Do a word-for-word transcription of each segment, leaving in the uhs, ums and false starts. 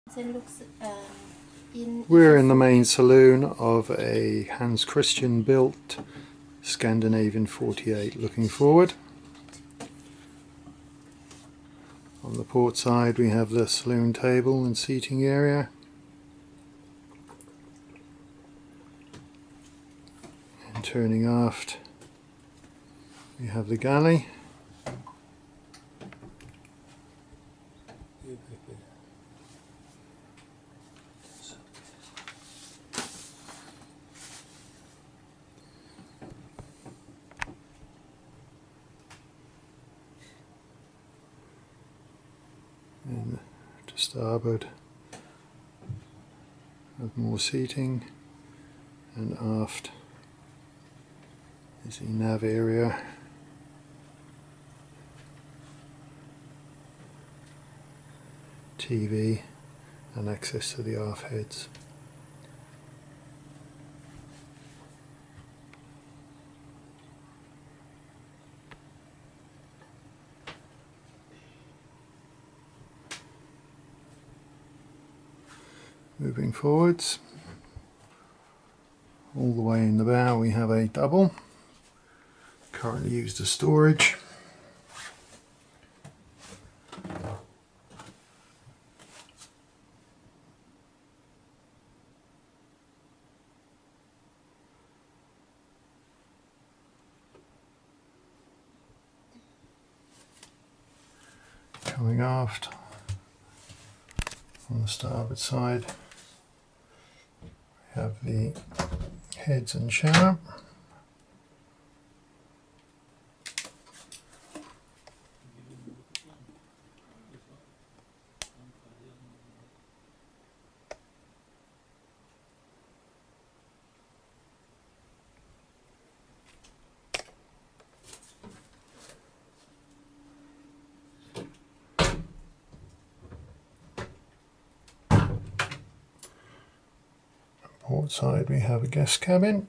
It looks, um, in We're in the main saloon of a Hans Christian built Scandinavian forty-eight looking forward. On the port side we have the saloon table and seating area. And turning aft we have the galley. And to starboard have more seating, and aft is the nav area. T V and access to the aft heads. Moving forwards, all the way in the bow we have a double, currently used as storage. Coming aft on the starboard side we have the heads and shower. Port side we have a guest cabin.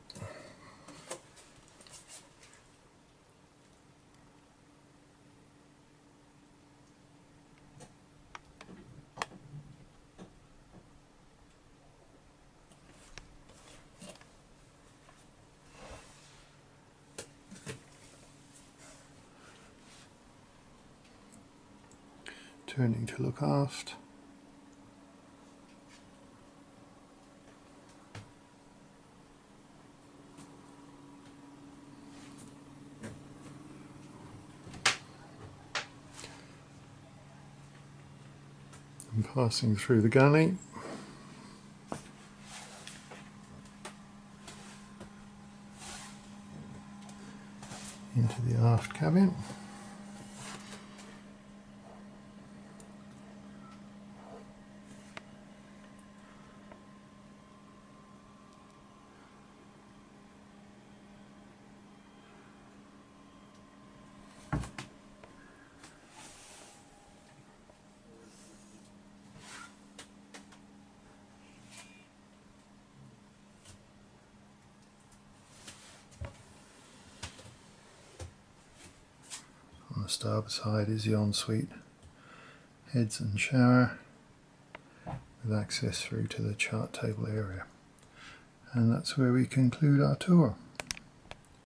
Turning to look aft. And passing through the galley. Into the aft cabin. On the starboard side is the ensuite heads and shower with access through to the chart table area. And that's where we conclude our tour.